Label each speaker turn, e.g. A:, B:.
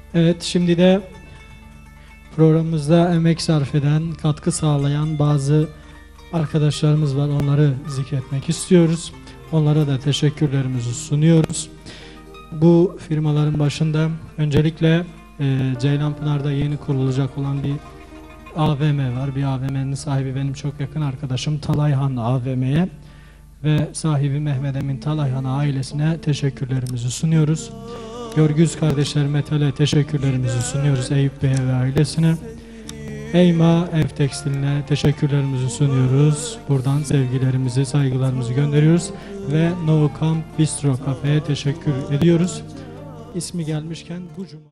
A: Evet, şimdi de programımızda emek sarf eden, katkı sağlayan bazı arkadaşlarımız var. Onları zikretmek istiyoruz. Onlara da teşekkürlerimizi sunuyoruz. Bu firmaların başında öncelikle Ceylanpınar'da yeni kurulacak olan bir AVM var. Bir AVM'nin sahibi benim çok yakın arkadaşım Talayhan AVM'ye ve sahibi Mehmet Emin Talayhan ailesine teşekkürlerimizi sunuyoruz. Görgüz kardeşler Metal'e teşekkürlerimizi sunuyoruz, Eyüp Bey'e ve ailesine. Eyma Ev Tekstil'ine teşekkürlerimizi sunuyoruz. Buradan sevgilerimizi, saygılarımızı gönderiyoruz. Ve No Camp Bistro Cafe'ye teşekkür ediyoruz. İsmi gelmişken bu cuma...